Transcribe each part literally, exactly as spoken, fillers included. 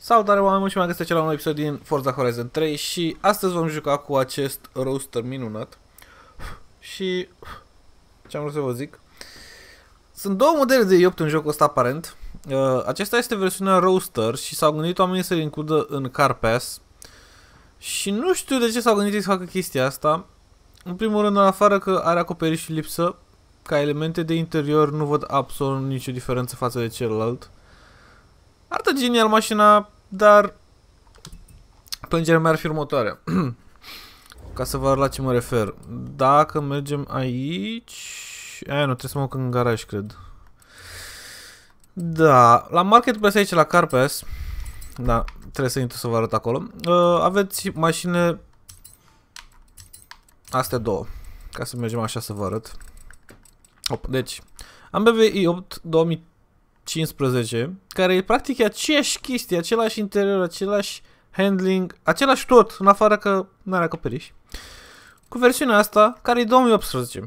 Salutare oameni și m-am găsit la un nou episod din Forza Horizon trei și astăzi vom juca cu acest roaster minunat. Și ce am vrut să vă zic, sunt două modele de i opt în jocul ăsta aparent. uh, Acesta este versiunea roaster și s-au gândit oamenii să-l includă în Car Pass. Și nu știu de ce s-au gândit să facă chestia asta. În primul rând, în afară că are acoperiș și lipsă, ca elemente de interior nu văd absolut nicio diferență față de celălalt. Arată genial mașina, dar plângerea mea ar fi următoarea. Ca să vă arăt la ce mă refer. Dacă mergem aici... Aia nu, trebuie să mă duc în garaj, cred. Da, la Marketplace aici, la Car Pass. Da, trebuie să intru să vă arăt acolo. uh, Aveți mașini astea două, ca să mergem așa să vă arăt. Op, deci am B M W i opt două mii cincisprezece, care e practic aceeași chestie, același interior, același handling, același tot, în afară că nu are acoperiș, cu versiunea asta, care e două mii optsprezece.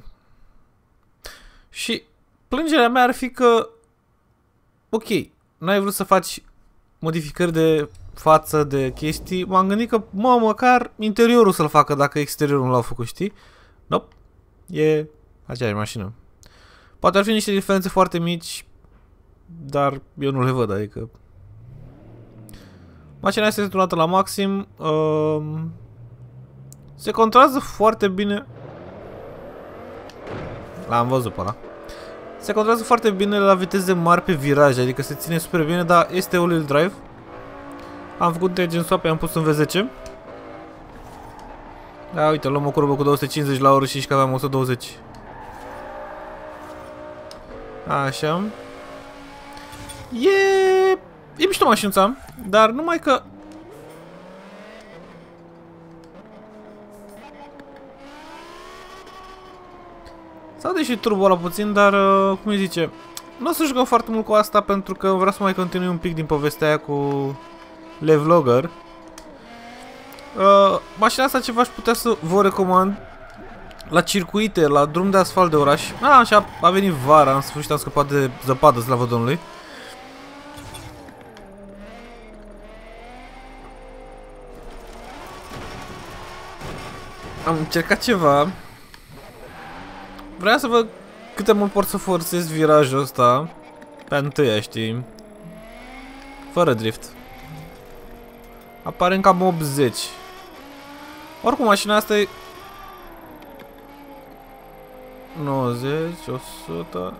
Și plângerea mea ar fi că, ok, n-ai vrut să faci modificări de față, de chestii, m-am gândit că, mă, măcar interiorul să-l facă dacă exteriorul nu l-au făcut, știi? Nope, e aceeași mașină. Poate ar fi niște diferențe foarte mici, dar eu nu le văd, adică... Mașina asta este tunată la maxim. Uh, se controlează foarte bine. L-am văzut pe ăla. Se controlează foarte bine la viteze mari pe viraje, adică se ține super bine, dar este all-wheel drive. Am făcut engine swap, i-am pus în V zece. Da, uite, luăm o curbă cu două sute cincizeci la oră și și că aveam o sută douăzeci. Așa. E... E mișto mașinuța, dar numai că... S-aude și turbo la puțin, dar, uh, cum îi zice, nu o să jucăm foarte mult cu asta pentru că vreau să mai continui un pic din povestea aia cu Le Vlogger. Uh, mașina asta ceva aș putea să vă recomand la circuite, la drum de asfalt de oraș. Ah, așa a venit vara, în sfârșit am scăpat de zăpadă, slavă Domnului. Am încercat ceva. Vreau să văd cât de mult pot să forțez virajul ăsta pe întâia, știi? Fără drift. Apare în cam optzeci. Oricum, mașina asta e nouăzeci, o sută...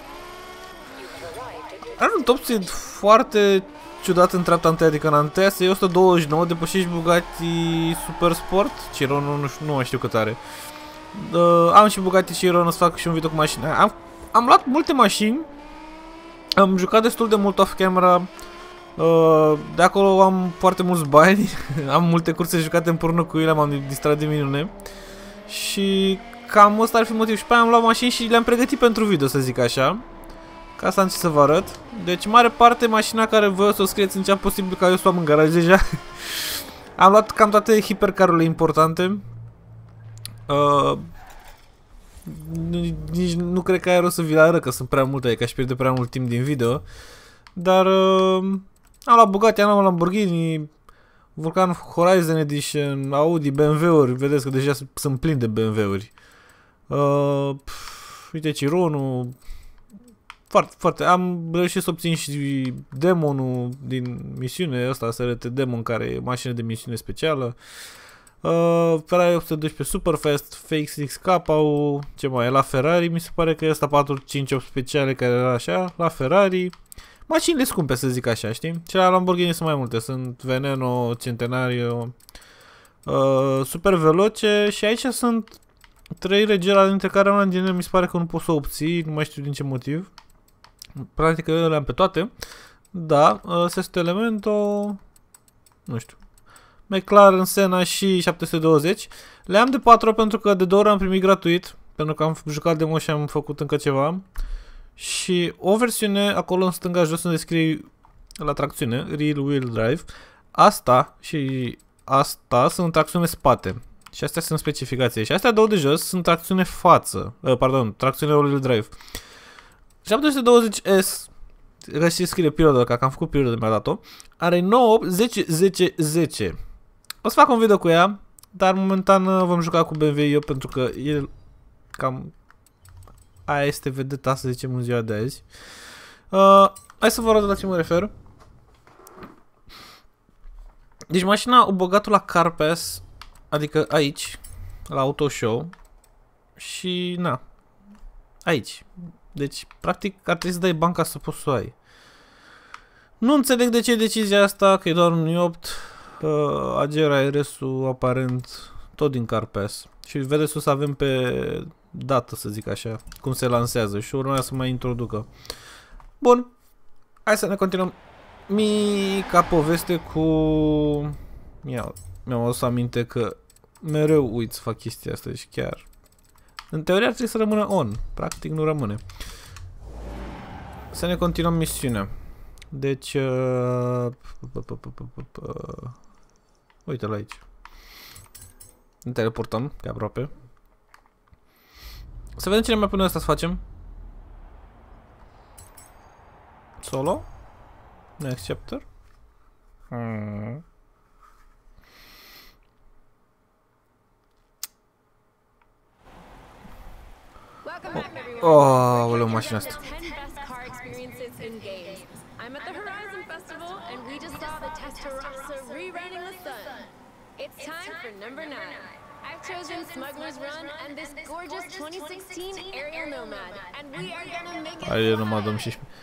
Are un top speed foarte ciudat în treapta întâia, adică în întâia să e o sută douăzeci și nouă, depășești Bugatti Super Sport. Chiron nu, nu, nu mai știu cât are. Uh, am și Bugatti Chiron, o să fac și un video cu mașina. Am, am luat multe mașini. Am jucat destul de mult off-camera. Uh, de acolo am foarte mulți bani. Am multe curse jucate împreună cu ele, m-am distrat de minune. Și cam ăsta ar fi motiv. Și pe aia am luat mașini și le-am pregătit pentru video, să zic așa. Ca asta am ce să vă arăt. Deci, mare parte, mașina care voi să o scrieți în cea posibil ca eu să o am în garaj deja. Am luat cam toate hipercarurile importante. Uh, nici nu cred că ai rost să vi le arăt, că sunt prea multe, adică aș pierde prea mult timp din video. Dar uh, am luat Bugatti, am luat Lamborghini, Vulcan Horizon Edition, Audi, B M W-uri. Vedeți că deja sunt plin de B M W-uri. Uh, uite Chironul. Foarte, foarte. Am reușit să obțin și demonul din misiune, ăsta să arăte demon, care e mașină de misiune specială. Uh, Ferrari opt doisprezece Superfast, F X X K, ce mai e la Ferrari, mi se pare că e ăsta patru cinci opt speciale care era așa, la Ferrari. Mașinile scumpe, să zic așa, știi? Și la Lamborghini sunt mai multe, sunt Veneno, Centenario, uh, Super Veloce și aici sunt trei regela, dintre care una din ele mi se pare că nu pot să o obții, nu mai știu din ce motiv. Practic eu le-am pe toate. Da, uh, Sesto Elemento, nu știu, McLaren, Senna și șapte sute douăzeci. Le-am de patru ori pentru că de două ori am primit gratuit, pentru că am jucat demo și am făcut încă ceva. Și o versiune acolo în stânga jos unde scrie la tracțiune, Rear Wheel Drive. Asta și asta sunt tracțiune spate. Și astea sunt specificații. Și astea două de jos sunt tracțiune față. Uh, pardon, tracțiune all-wheel drive. șapte sute douăzeci S Găsiți scrie periodă, că am făcut periodă, mi-a dat-o. Are nouă, zece, zece, zece. O să fac un video cu ea, dar momentan vom juca cu B M W eu pentru că el cam aia este vedeta, să zicem, în ziua de azi. Uh, hai să vă arăt la ce mă refer. Deci mașina o băgat la CarPass, adică aici, la Auto Show. Și na, aici. Deci, practic, ar trebui să dai bani ca să poți să o ai. Nu înțeleg de ce e decizia asta, că e doar un i opt. Uh, Agera R S-ul aparent tot din CarPass. Și vedeți, o să avem pe dată, să zic așa, cum se lansează și urmează să mai introducă. Bun, hai să ne continuăm mica poveste cu... Mi-am adus aminte că mereu uit să fac chestia asta, deci chiar... În teorie ar trebui să rămână on, practic nu rămâne. Să ne continuăm misiunea. Deci... Uh... Uite-l aici. Ne teleportăm, de aproape. Să vedem ce ne mai pune asta să facem. Solo? Next chapter? Hmm. Oh, oleu, mașina asta. I'm at the Horizon Festival and we just saw the Testarossa rerunning the sun. It's time for number nine. I've chosen Smuggler's Run and this gorgeous twenty sixteen Aerial Nomad and we are gonna make it. Aerial Nomad două mii șaisprezece.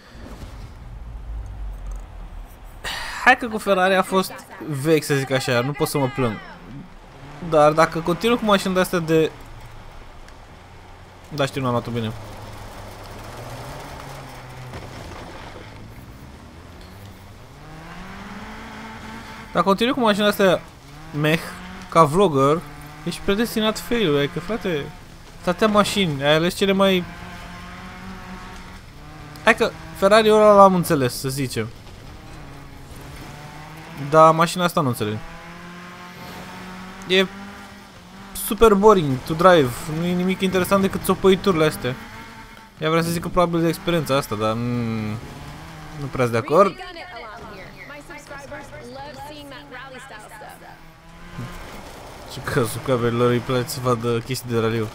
Hai că cu Ferrari a fost vechi, să zic așa, nu pot să mă plâng. Dar dacă continuu cu mașini de astea de... Da, știu, nu am luat-o bine. Dacă continui cu mașina astea meh, ca vlogger, ești predestinat fail-ul, adică frate, atâtea mașini, ai ales cele mai... Hai că Ferrari-ul ăla l-am înțeles, să zicem. Dar mașina asta nu înțeleg. E super boring to drive, nu e nimic interesant decât țopăiturile astea. Ea vrea să zic că probabil de experiența asta, dar mm, nu prea de acord. Și că subscriberilor îi place să vadă chestii de raliu.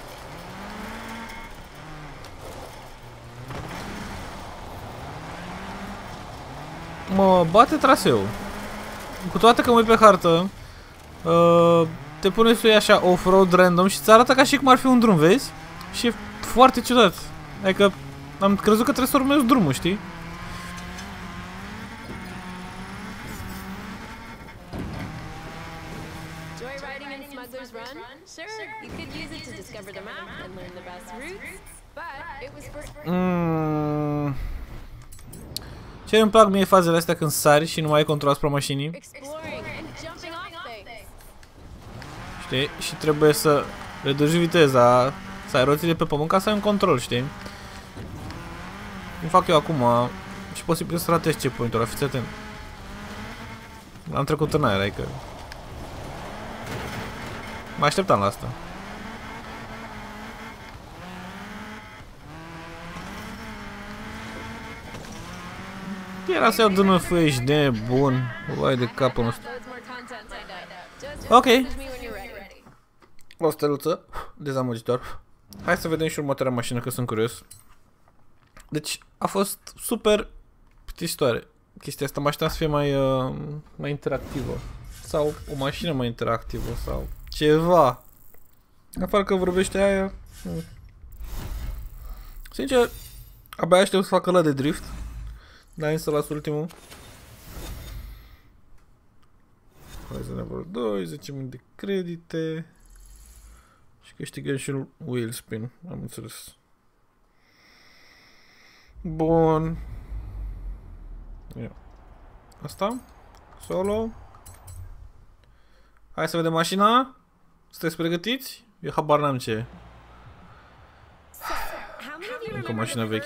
Mă bate traseul. Cu toate că mă uit pe hartă, uh, te pune să iei așa off-road random și îți arată ca și cum ar fi un drum, vezi? Și e foarte ciudat. Adică am crezut că trebuie să urmezi drumul, știi? Mm. Ce îmi plac mie fazele astea când sari și nu mai ai control asupra mașinii. Știi? Și trebuie să reduci viteza, să ai roțile pe pământ ca să ai un control, știi? Cum fac eu acum și posibil să ratezi checkpoint-ul, fiți atent. L-am trecut în aer, adică mă așteptam la asta. Era să iau D N F, ești nebun. Vai de capul nostru. Ok. O steluță. Dezamăgitor. Hai să vedem și următoarea mașină, că sunt curios. Deci a fost super plictisitoare chestia asta. Mă așteptam să fie mai, uh, mai interactivă. Sau o mașină mai interactivă. Sau ceva. Afară că vorbește aia. Sincer, abia aștept să fac ăla de drift. N-ai să las ultimul. Horizon Level doi, zece mii de credite. Și câștigăm și un wheel spin, am înțeles. Bun. Ia. Asta? Solo. Hai să vedem mașina. Sunteți pregătiți? Eu habar n-am ce e. Încă o mașină veche.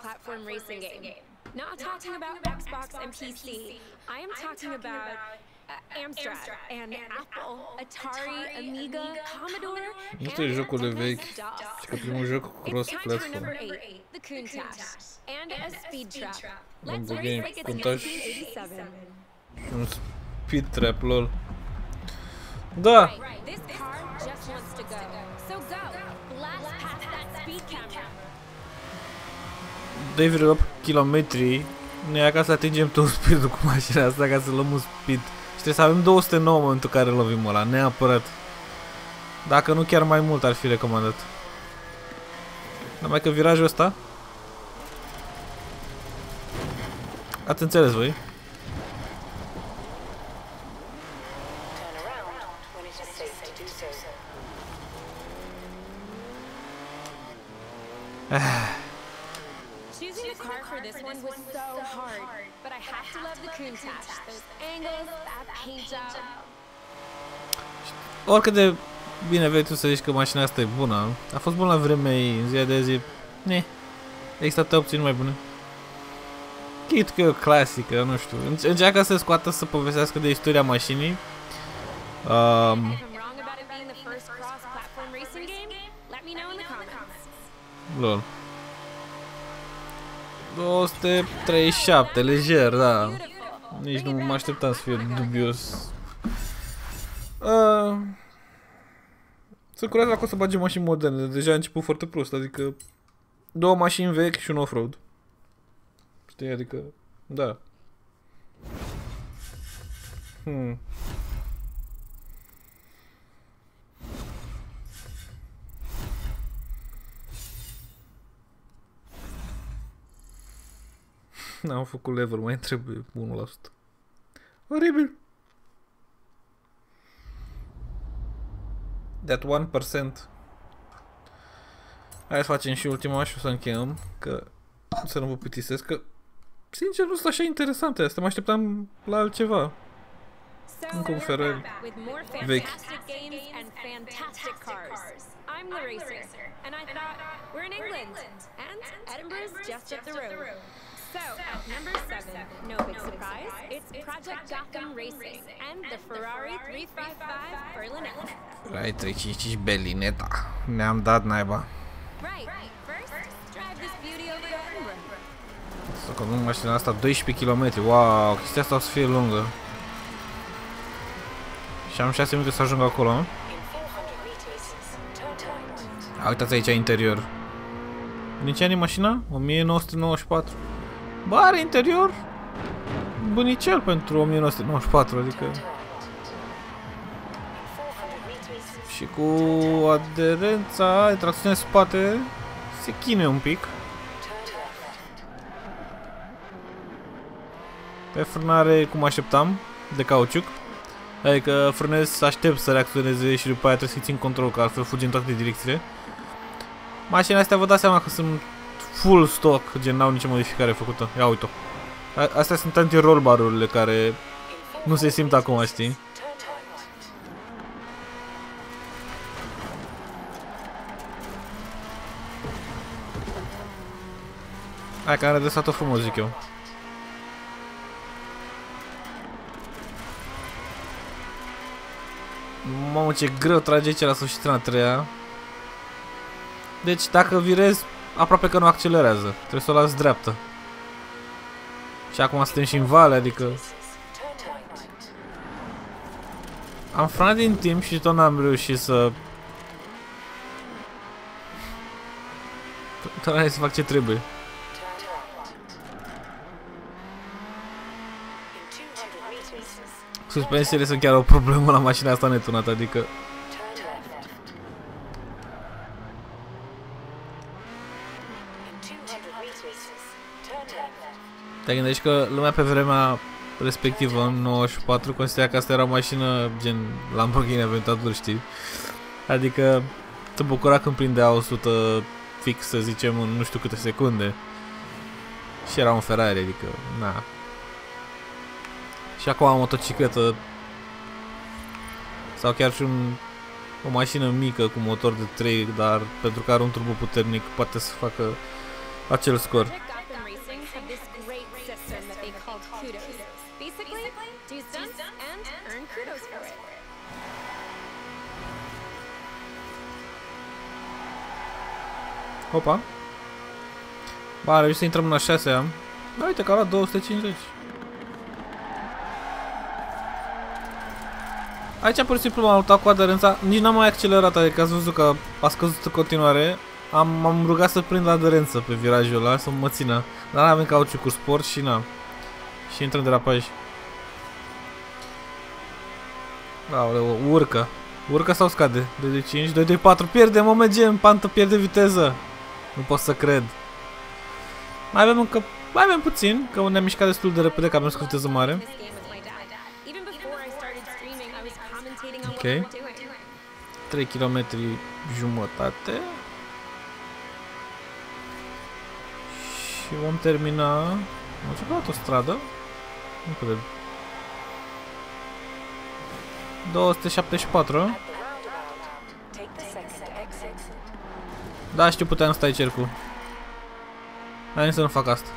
Not talking about Xbox and P C. I am talking about Amstrad and Apple, Atari, Amiga, Commodore, Este e jocul de vechi. Și că primul joc cu cross-platform. The Countach and a speed trap. Let's Lamborghini race like it's Countach nineteen eighty-seven. și un speed trap, lol. Da! This car just wants to go. So go. Blast past that speed camera. doi virgulă opt kilometri. Ne ia ca să atingem tot speed-ul cu mașina asta ca să luăm un speed. Și trebuie să avem două sute nouă în momentul în care lovim ăla, neapărat. Dacă nu chiar mai mult ar fi recomandat. Numai că virajul ăsta... Ați înțeles voi? Choosing a car for this one was so hard, but I have to love the Countach. Those angles, that paint job. Oricât de bine vei tu să zici că mașina asta e bună, a fost bună la vremea ei, în ziua de zi, ne, există atâtea opțiuni mai bune. Chit că e o clasică, nu știu, încearcă să scoată să povestească de istoria mașinii. Um, lol. două sute treizeci și șapte, lejer, da. Nici nu mă așteptam să fie dubios. Uh, sunt curios dacă o să bage mașini moderne. Deja a început foarte prost, adică două mașini vechi și un off-road. Știi, adică, da. Hmm. N-am făcut level, mai trebuie unu la sută. Oribil. That one percent. Hai să facem și ultima și o să încheiem, că să nu vă plictisesc, că sincer nu sunt așa interesante astea, mă așteptam la altceva. Încă un Ferrari vechi. I'm the racer, and I thought we're in England, and Edinburgh's just up the road. So, at number seven, no big surprise, it's Project Gotham Racing and the Ferrari three fifty-five Berlinetta. Ferrari trei cinci cinci Berlinetta. Ne-am dat naiba. Right, first, drive this beauty over to Edinburgh. Să condum mașina asta doisprezece kilometri. Wow, chestia asta o să fie lungă. Și am șase minute să ajung acolo. A, uitați aici interior. Din ce ani e mașina? o mie nouă sute nouăzeci și patru. Bă, are interior bunicel pentru o mie nouă sute nouăzeci și patru, adică. Și cu aderența, tracțiunea în spate, se chinuie un pic. Pe frânare, cum așteptam, de cauciuc. Adică frânez să aștept să reacționeze și după aia trebuie să țin control, că altfel fugi în toate direcțiile. Mașina astea vă dați seama că sunt full stock, gen n-au nicio modificare făcută. Ia uite-o. Astea sunt anti-roll barurile care nu se simt acum, știi? Hai că am redresat-o frumos, zic eu. Mamă, ce greu trage aici la sfârșit în a treia. Deci dacă virez, aproape că nu accelerează. Trebuie să o las dreaptă. Și acum suntem și în vale, adică... Am frânat din timp și tot n-am reușit să... Tot n-am să fac ce trebuie. Suspensiile sunt chiar o problemă la mașina asta netunată, adică... Te gândești că lumea pe vremea respectivă, în nouăzeci și patru, considera că asta era o mașină gen Lamborghini Aventador, știi? Adică te bucura când prindea o sută fix, să zicem, în nu știu câte secunde. Și era un Ferrari, adică, na. Și acum o motocicletă sau chiar și un, o mașină mică cu motor de trei, dar pentru că are un turbo puternic poate să facă acel scor. Basically, do stunts and earn kudos for it. Opa. Ba, reușit să intrăm în a șasea. Da, uite că a luat două sute cincizeci. Aici pur și simplu m-am luptat cu aderența. Nici n-am mai accelerat, adică ați văzut că a scăzut în continuare. Am, m-am rugat să prind aderență pe virajul ăla, să mă țină. Dar n-avem cauciucuri sport și na. Și intră în derapaj. Aoleu, urcă. Urcă sau scade? doi doi cinci, doi doi patru, pierde, mă mergem, pantă pierde viteză. Nu pot să cred. Mai avem încă, mai avem puțin, că ne-am mișcat destul de repede, că avem cu viteză mare. Ok. trei kilometri jumătate. Și vom termina... Am început o stradă? Nu cred. două sute șaptezeci și patru. Da, știu, puteam stai cercul. Hai să nu fac asta.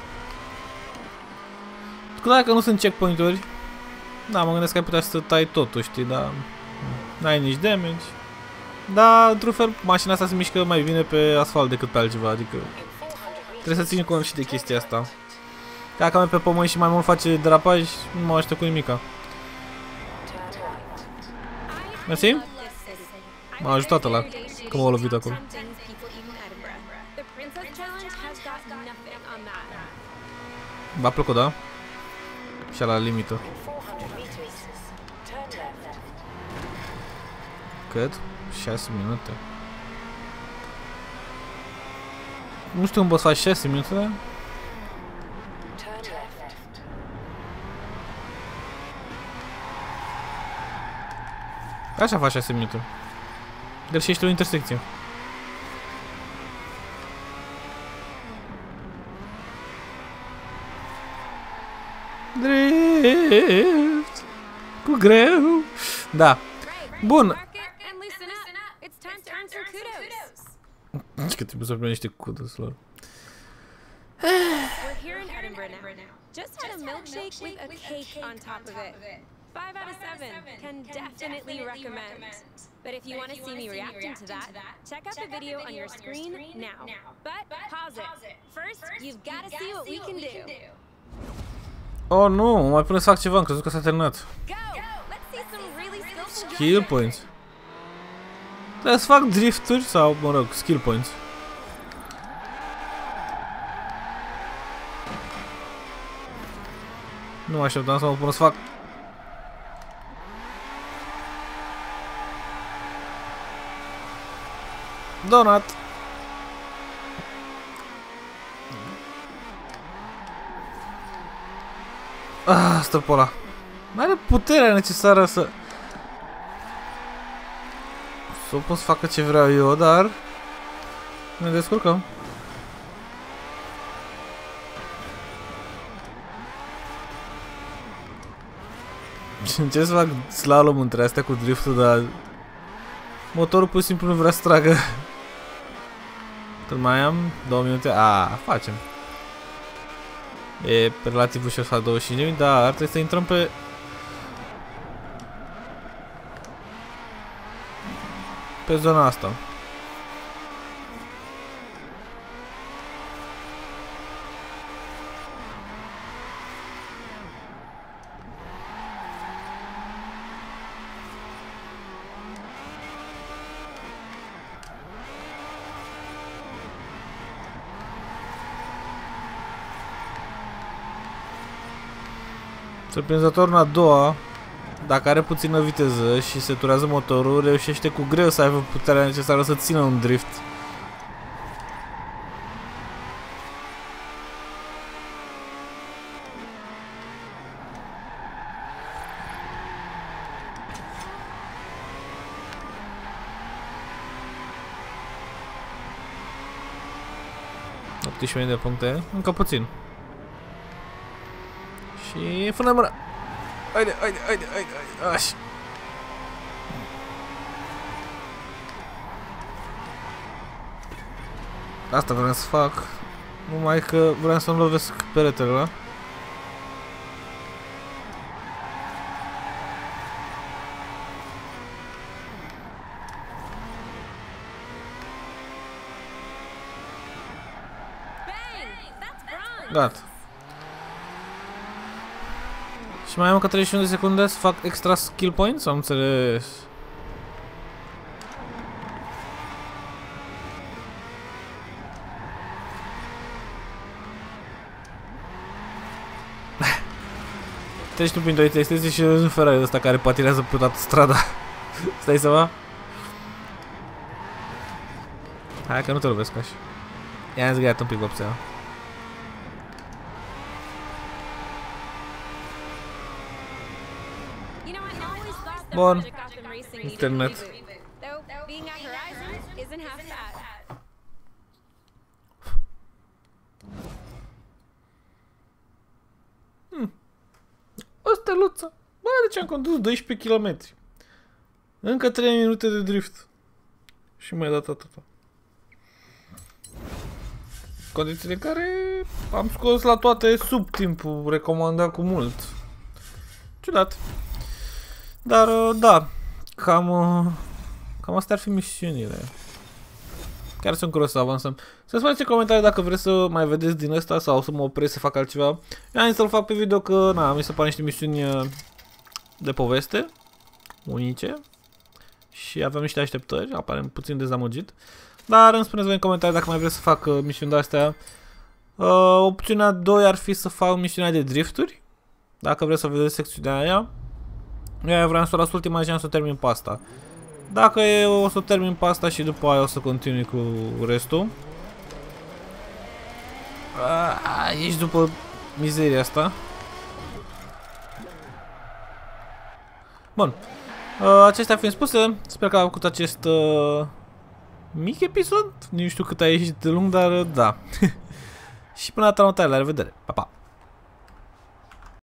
Cu dacă nu sunt checkpoint-uri, da, mă gândesc că ai putea să tai totul, știi, dar n-ai nici damage. Dar, într-un fel, mașina asta se mișcă mai bine pe asfalt decât pe altceva, adică trebuie să țin cont și de chestia asta. Dacă merg pe pământ și mai mult face derapaj, nu mă ajută cu nimica. Mersi? M-a ajutat ăla, că m-a lovit acolo. V-a plăcut, da? Și la limită. Cât? șase minute. Nu știu cum poți face șase minute, dar... Așa faci șase minute. Greșești o intersecție. Drift. Cu greu. Da. Bun. Că trebuie să primești niște kudos lor. We're here in Edinburgh now. Just had a milkshake with a cake on top of it. Five out of seven. Can definitely recommend. But if you want to see me reacting to that, check out the video on your screen now. But pause it. First, you've got to see what we can do. Oh, nu, mai pune să fac ceva, am crezut că s-a terminat. Skill points. Trebuie să fac drifturi sau, mă rog, skill points. Nu mă așteptam să mă pun să fac. Donut. Ah, stă pe ăla. N-are puterea necesară să... Să o pot să facă ce vreau eu, dar... Ne descurcăm. Încerc să fac slalom între astea cu driftul, dar... Motorul pur și simplu nu vrea să tragă. Tot mai am două minute. A, facem. E relativ ușor să fac douăzeci și cinci de minute, dar trebuie să intrăm pe... Pe zona asta. Surprinzător în a doua, dacă are puțină viteză și se turează motorul, reușește cu greu să aibă puterea necesară să țină un drift. optsprezece mii de puncte, încă puțin. Și fână mâna. Haide, haide, haide, haide, haide, așa. Asta vreau să fac. Numai că vreau să-mi lovesc peretele ăla. Gata. Și mai am încă treizeci și unu de secunde să fac extra skill points? Am înțeles. Treci tu prin doi testezi și în Ferrari ăsta care patinează pe toată strada. Stai seama? Hai că nu te lovesc așa. I-am zgâiat un pic vopsea. Bun. Internet. Hmm. O steluță. Bă, deci am condus doisprezece kilometri. Încă trei minute de drift. Și mai dat atâta. Condițiile în care am scos la toate sub timpul recomandat cu mult. Ciudat. Dar, da, cam, cam astea ar fi misiunile. Chiar sunt curios să avansăm. Să spuneți în comentarii dacă vreți să mai vedeți din ăsta sau să mă opresc să fac altceva. Eu am zis să-l fac pe video că, na, mi se pare niște misiuni de poveste, unice. Și avem niște așteptări, aparent puțin dezamăgit. Dar îmi spuneți voi în comentarii dacă mai vreți să fac uh, misiuni de-astea. Uh, opțiunea doi ar fi să fac misiunea de drifturi. Dacă vreți să vedeți secțiunea aia. Eu vreau să o las ultima și am să termin pe asta. Dacă e, o să termin pe asta și după aia o să continui cu restul. A, ești după mizeria asta. Bun. Uh, acestea fiind spuse, sper că am făcut acest uh, mic episod. Nu știu cât a ieșit de lung, dar uh, da. Și până data următoare, la revedere. Pa, pa!